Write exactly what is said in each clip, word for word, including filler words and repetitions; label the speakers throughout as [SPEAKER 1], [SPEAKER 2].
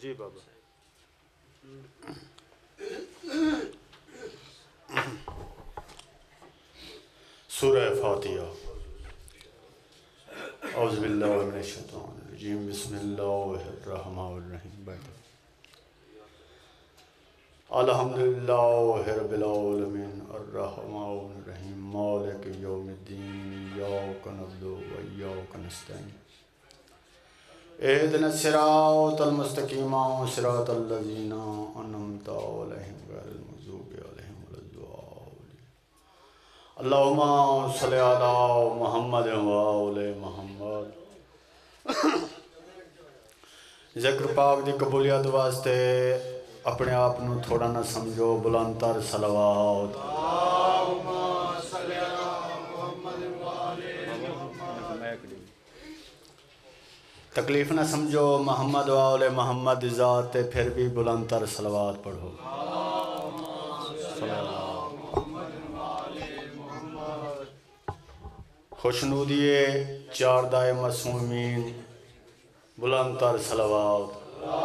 [SPEAKER 1] جی بابا سورہ فاتحہ اعوذ باللہ من الشیطان الرجیم بسم اللہ الرحمن الرحیم الحمدللہ رب العالمین الرحمن الرحیم مالک یوم الدین ایاک نعبد و ایاک نستعین اهدنا الصراط المستقیم صراط الذین انعمت علیہم غیر المغضوب علیہم ولا الضالین اللہم صلی علی محمد و آل محمد ذکر پاک دی قبولیت واسطے اپنے آپ نو تھوڑا نہ سمجھو بلند تر صلوات اللہم صلی علی محمد و آل محمد تکلیف نہ سمجھو محمد و آل محمد ذات پھر بھی بلند تر صلوات پڑھو خوشنودیے چار دائے معصومین بلند تر صلوات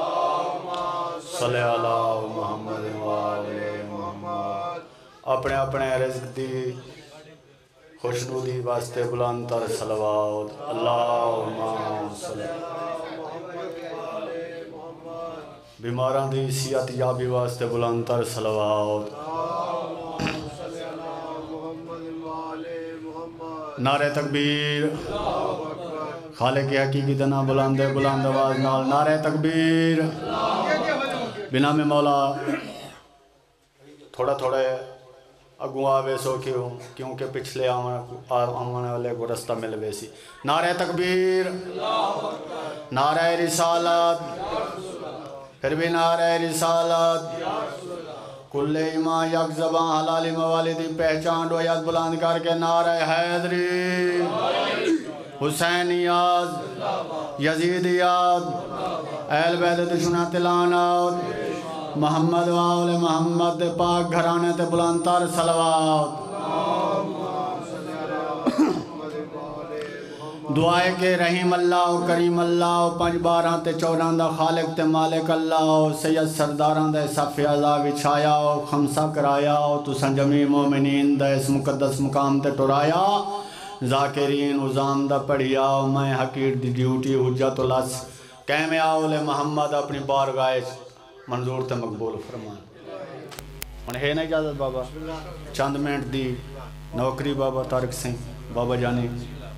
[SPEAKER 1] صلی اللہ محمد و آل محمد اپنے اپنے رزق دی خوشنودی واسطے بلند تر صلوات اللہم صلی بیماران دی صحت یابی واسطے بلند تر صلوات نعرہ تکبیر خالق حقیقی دنا بلند بلند آواز نال نعرہ تکبیر بنا میں مولا تھوڑا تھوڑے اگوں آوے سو کیوں کیونکہ پچھلے آمانے والے کو رستہ مل ویسی نعرہ تکبیر نعرہ رسالت پھر بھی نعرہ رسالت کل ایمان یک زبان حلالی موالی پہچان دو یاد بلند کر کے نعرہ حیدری حسینیات یزیدیات اہل بیت دشنہ تلانات محمد و آل محمد پاک گھرانے تے بلند تر صلوات دعائے کے رحیم اللہ و کریم اللہ و پنج باراں تے چودان دا خالق تے مالک اللہ و سید سرداراں دے صف اعلیٰ وچھایا و خمسہ کرایا و تو سنجمی مومنین دے اس مقدس مقام تے ٹرایا ذاکرین ازام دا پڑھیا و میں حقیر دی ڈیوٹی حجت الس کہم آول محمد اپنی بارگاہ منظور تے مقبول فرمان انہیں ہے نا اجازت بابا چند منٹ دی نوکری بابا طارق سنگھ بابا جانی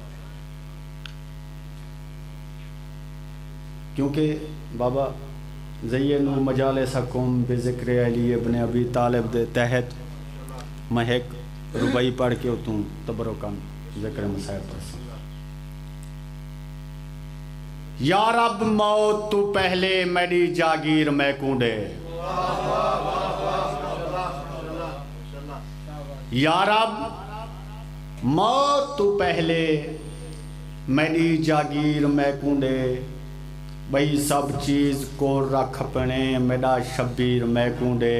[SPEAKER 1] کیونکہ بابا زینو مجالسکم بذکر علی ابن ابی طالب دے تحت میں ایک ربائی پڑھ کے اتوں تبرکان ذکر مسائل پرسوں یا رب موت تو پہلے میری جاگیر میں کونڈے یا رب موت تو پہلے میری جاگیر میں کونڈے بھئی سب چیز کو رکھ اپنے میرا شبیر میں کونڈے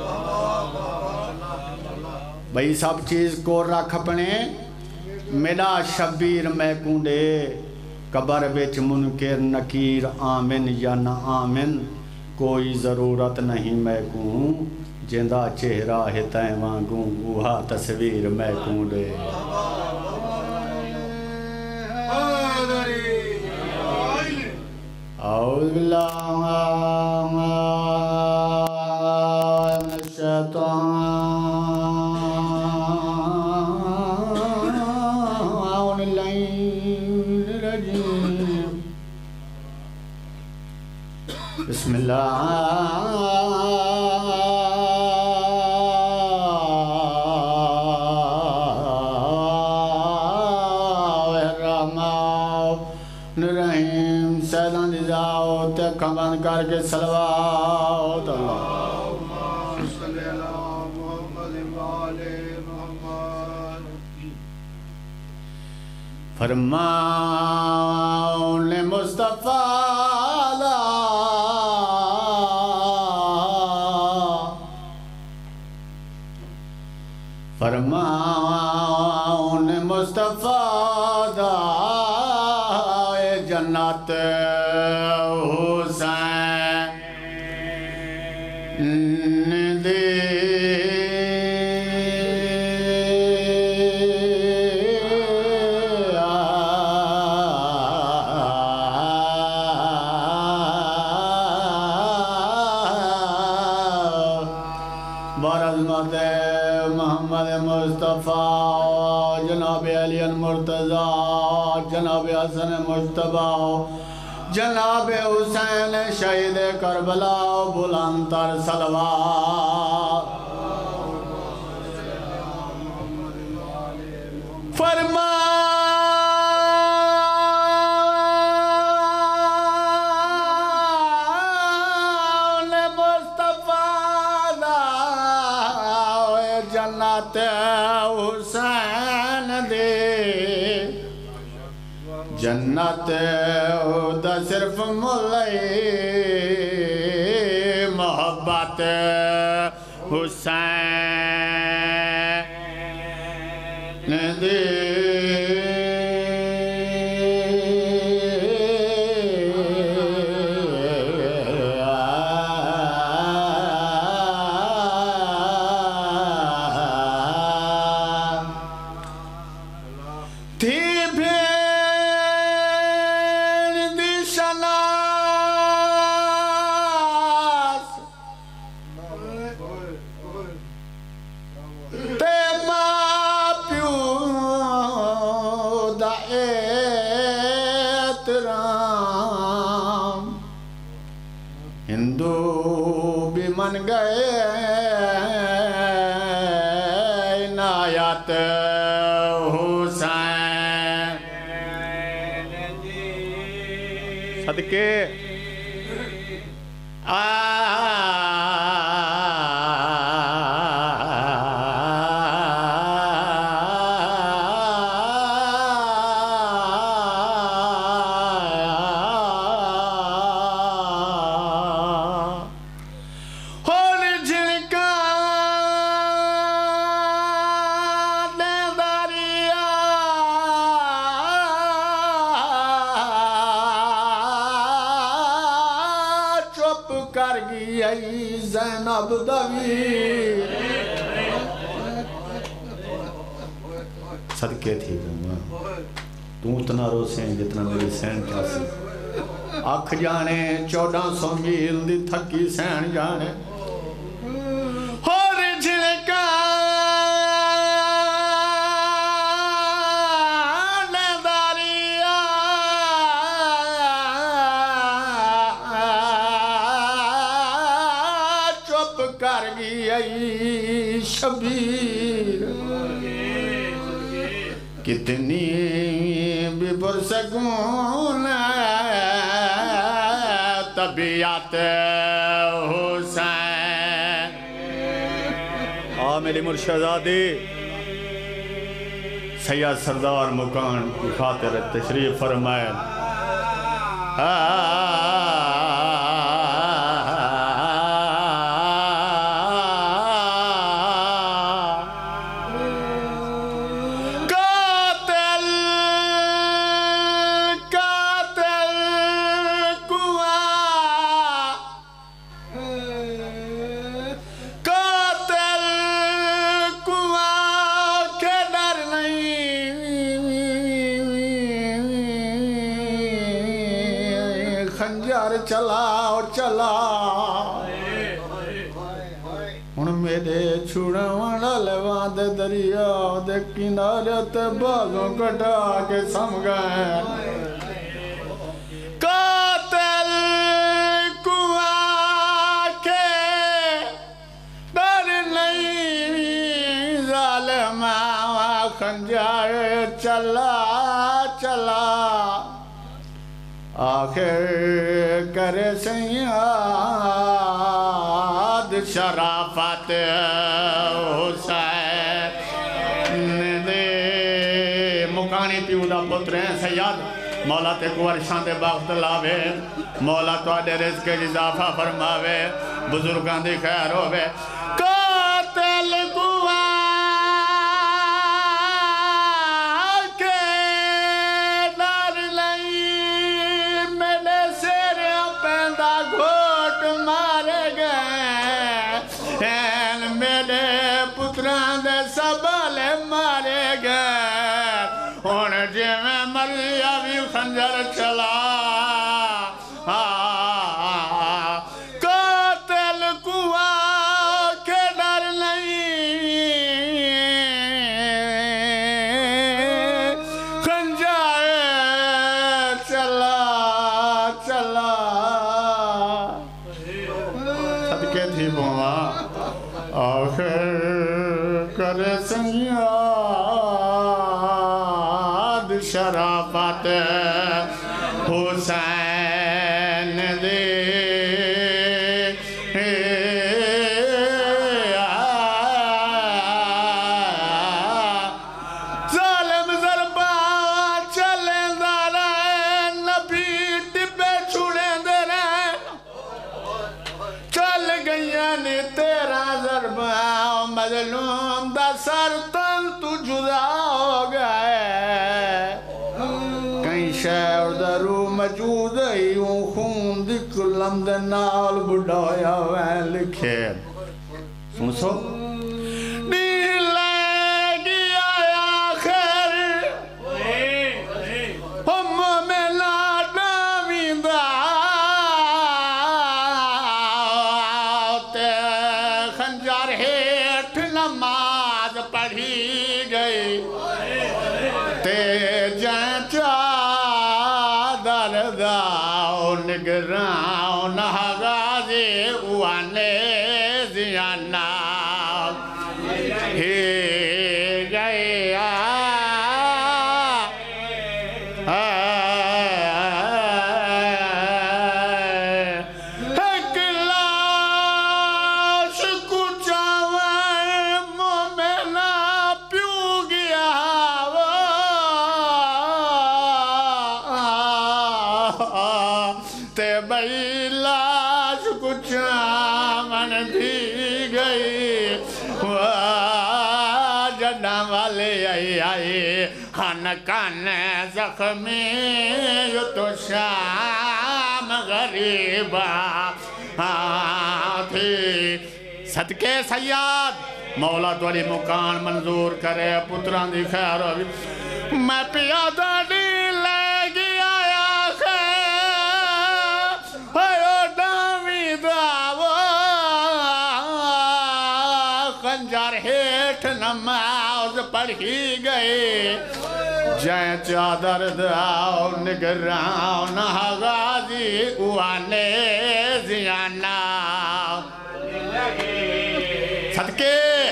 [SPEAKER 1] بھئی سب چیز کو رکھ اپنے میرا شبیر میں کونڈے قبر بچ منکر نکیر آمن یا نہ آمن کوئی ضرورت نہیں میں کوں جندہ چہرہ ہے تائیں وانگوں وہاں تصویر میں کونڈے اعوذ باللہ من الشیطان الرجیم بسم اللہ الرحیم سیدان دی جاؤ تکھا بند کر کے صلوات اللہم صلی اللہ محمد وآل محمد فرمان مصطفیٰ فرمان مصطفیٰ دا جنت حسین مرتضی جناب حسن مجتبی جناب حسین شہید کربلا بلند تر صلوات فرمان مصطفیٰ دا جنت حسین دے جنت دا صرف ملئی محبت حسین دے ہندو بھی من گئے عنایت حسین صدقے کر گئی زینب دوی صدقے تھی تو اتنا رو سین جتنا میری سین کیا سی آکھ جانے چودہ سو میل دی تھکی سین جانے اور جھلکا کر گئی شبیر کتنی بھی پرسکون طبیعت حسین آ میری مرشدادی سید سردار مکان کی خاطر تشریف فرمائے خنجر چلاؤ چلا ہن میرے چھوڑا والا واد دریا دے کنارے تے بازوں کٹا کے سم گئے قاتل کو آکے ڈر نہیں ظالم خنجر چلا چلا آخر کرے سیاد شرافت حسین دے مکانی پیوں دا پتر ہیں سیاد مولا تے کو عرشان دے باغت لاوے مولا تو آدھے رزق اضافہ فرماوے بزرگان دی خیر ہوئے قاتل کو سبالے مارے گئے ہون جی میں مریا بھی خنجر چلا قاتل کو آکے مظلوم دا سر تن تو جدا ہو گئے کہیں شہر دا روح موجود ہے یوں خون دی کلم دے نال بڑھایا ہوئے لکھے سن سو نگراؤ نہغازی وانے زیانا ہی گیا ایک لاش کچھاوائے مومنہ پیو گیا تے بھئی لاش کچھ آمن بھی گئی جڑا والے آئی آئی ہن کان زخمی یو تو شام غریبہ تھی صدقے سیاد مولا توڑی مکان منظور کرے پتران دی خیر ہوئی میں پیادہ دی لے گیا خنجر ہیٹھ نماز پڑھی گئے جائیں چادر داؤ نگراؤ نہغازی وانے زیانا صدقے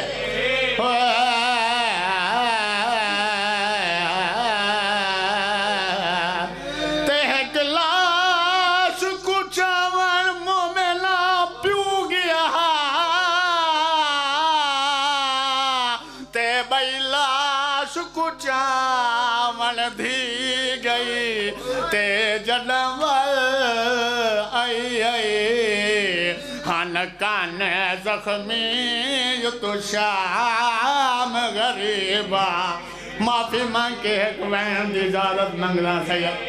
[SPEAKER 1] چاول دی گئی تے جنول آئی آئی ہن کان زخمی یو تو شام غریبہ معافی مانگ کے ایک وین دی اجازت منگلا سید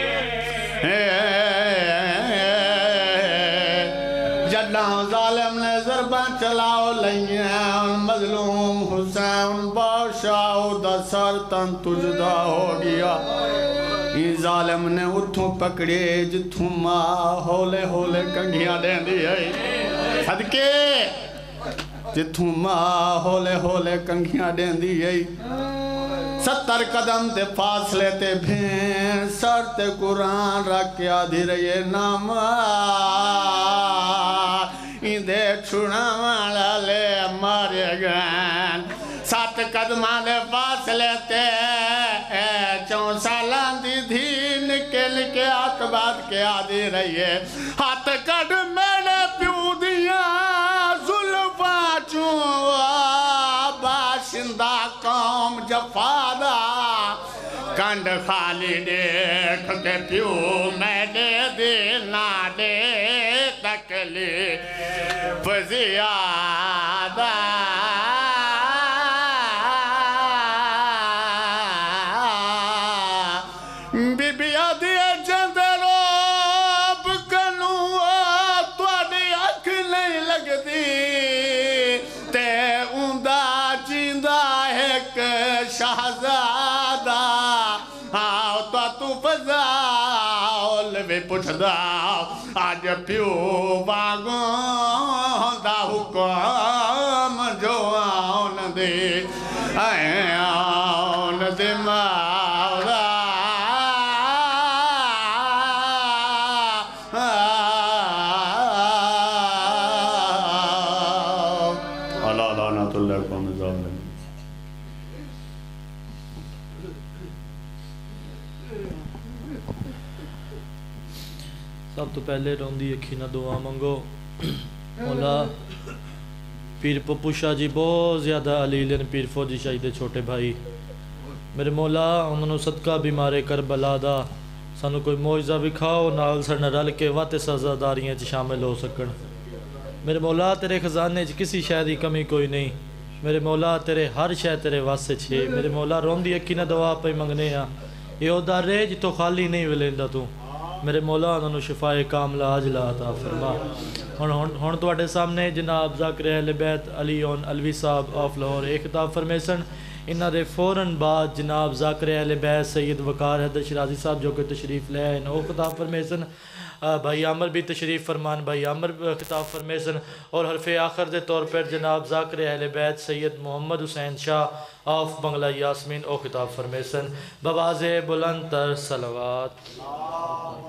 [SPEAKER 1] جداں ظالم نے ضربان چلاؤ لئیاں مظلوم حسین بادشاہ دا سر تن تجدا ہو گیا یہ ظالم نے اتھوں پکڑے جتھوں ماں ہولے ہولے کنگھیاں دیں دی ہے صدقے جتھوں ماں ہولے ہولے کنگھیاں دیں دی ہے ستر قدم تے فاصلے تے بھین سر تے قرآن رکھ کے آدھی رہے نام اندے چھوڑا والا لے مارے گئن سات قدمہ دے فاصلے تے چون سالان دی دھی نکل کے ہاتھ بات کے آدھی رہے ہاتھ کڑ میرے پیو دیا ظلفہ چون باشندہ قوم جفادہ کنڈ خالی دیکھ کے پیو میں دے دینا دے تکلیف زیادہ بی بی آدھے جند روب کنو توڑی اکھ نہیں لگ دی تے اندہ جیندہ ایک شہزادہ آؤ تو تو فضاؤ لوے پوچھ داؤ آج پیو باغوں دا حکم جو آن دے آن دے مولا اللہ لعنت اللہ قوم ظالم
[SPEAKER 2] سب تو پہلے روندی اکھی نہ دعا منگو مولا پیر پپو شاہ جی بہت زیادہ علیلن پیر فوجی شاہی چھوٹے بھائی میرے مولا انہوں صدقہ بیمارے کربلا دا سانو کوئی معجزہ بکھاؤ نال سرنا رل کے واتے سزاداریاں چ شامل ہو سکن میرے مولا تیرے خزانے چ کسی شے دی کمی کوئی نہیں میرے مولا تیرے ہر شے تیرے واسطے چھے میرے مولا روندی اکی نہ دعا پہ منگنے ہاں یہ عہدہ رہے جتو خالی نہیں ولیندہ تو میرے مولا انہوں شفاء کاملہ عاجلہ عطا فرما ہن تواڈے سامنے جناب ذاکر اہل بیت علی اون الوی صاحب آف لاہور ایک خطاب فرمیسن انہاں دے فوراً بعد جناب ذاکر اہل بیت سید وقار حیدر شرازی صاحب جو کہ تشریف لے آئے وہ خطاب فرمیسن بھائی عامر بھی تشریف فرمان بھائی عامر خطاب فرمیسن اور حرف آخر دے طور پر جناب ذاکر اہل بیت سید محمد حسین شاہ آف بنگلہ یاسمین او خطاب فرمیسن بواز بلند تر صلوات